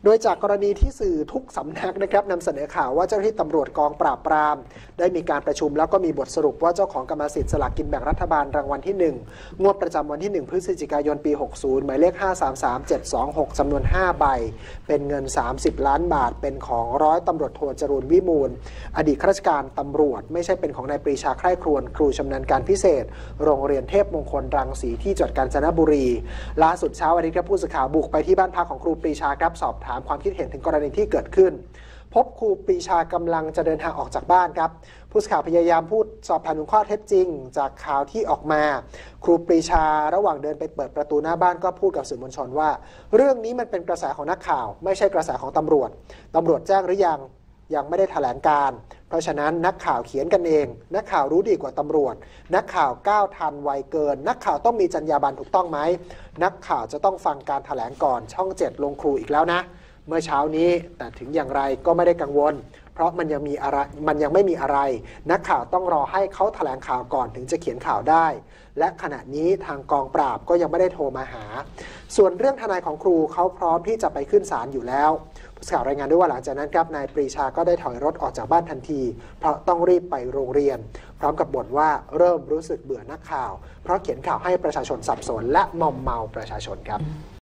โดยจากกรณีที่สื่อทุกสำนักนะครับนำเสนอข่าวว่าเจ้าหน้าที่ตำรวจกองปราบปรามได้มีการประชุมแล้วก็มีบทสรุปว่าเจ้าของกรรมสิทธิ์สลากกินแบ่งรัฐบาลรางวัลที่ 1งวดประจำวันที่1พฤศจิกายนปี60หมายเลข533726จำนวน5ใบเป็นเงิน30ล้านบาทเป็นของร้อยตำรวจโทจรูญวิมูลอดีตข้าราชการตำรวจไม่ใช่เป็นของนายปรีชาไคร่ครวญครูชำนาญการพิเศษโรงเรียนเทพมงคลรังสีที่จังหวัดกาญจนบุรีล่าสุดเช้าวันนี้ครับผู้สื่อข่าวบุกไปที่บ้านพักของครูปรีชาครับสอบถามความคิดเห็นถึงกรณีที่เกิดขึ้นพบครูปรีชากำลังจะเดินทางออกจากบ้านครับผู้สื่อข่าวพยายามพูดสอบถามถึงข้อเท็จจริงจากข่าวที่ออกมาครูปรีชาระหว่างเดินไปเปิดประตูหน้าบ้านก็พูดกับสื่อมวลชนว่าเรื่องนี้มันเป็นกระแสของนักข่าวไม่ใช่กระแสของตำรวจแจ้งหรือยังไม่ได้แถลงการเพราะฉะนั้นนักข่าวเขียนกันเองนักข่าวรู้ดีกว่าตำรวจนักข่าวก้าวทันไวเกินนักข่าวต้องมีจรรยาบรรณถูกต้องไหมนักข่าวจะต้องฟังการแถลงก่อนช่อง7ลงครูอีกแล้วนะเมื่อเช้านี้แต่ถึงอย่างไรก็ไม่ได้กังวลเพราะมันยังไม่มีอะไรนักข่าวต้องรอให้เขาแถลงข่าวก่อนถึงจะเขียนข่าวได้และขณะนี้ทางกองปราบก็ยังไม่ได้โทรมาหาส่วนเรื่องทนายของครูเขาพร้อมที่จะไปขึ้นศาลอยู่แล้วผู้สื่อข่าวรายงานด้วยว่าหลังจากนั้นครับนายปรีชาก็ได้ถอยรถออกจากบ้านทันทีเพราะต้องรีบไปโรงเรียนพร้อมกับบ่นว่าเริ่มรู้สึกเบื่อนักข่าวเพราะเขียนข่าวให้ประชาชนสับสนและมอมเมาประชาชนครับ